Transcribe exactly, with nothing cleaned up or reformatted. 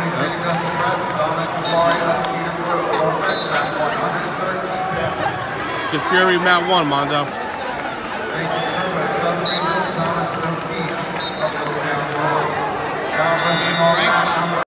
Representing us in red, Dominic Fafari of Cedar Grove, Open, at one thirteen pounds. It's a Fury Mat one, Mondo. Tracy